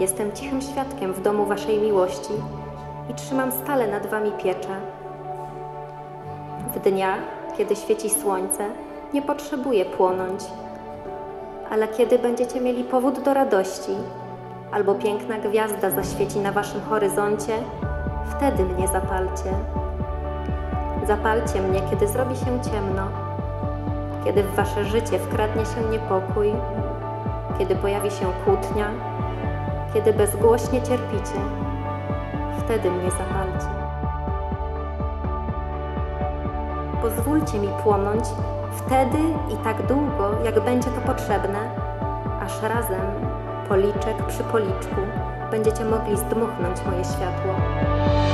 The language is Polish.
Jestem cichym świadkiem w domu waszej miłości i trzymam stale nad wami pieczę. W dniach, kiedy świeci słońce, nie potrzebuję płonąć, ale kiedy będziecie mieli powód do radości, albo piękna gwiazda zaświeci na waszym horyzoncie, wtedy mnie zapalcie. Zapalcie mnie, kiedy zrobi się ciemno, kiedy w wasze życie wkradnie się niepokój, kiedy pojawi się kłótnia, kiedy bezgłośnie cierpicie, wtedy mnie zapalcie. Pozwólcie mi płonąć wtedy i tak długo, jak będzie to potrzebne, aż razem, policzek przy policzku, będziecie mogli zdmuchnąć moje światło.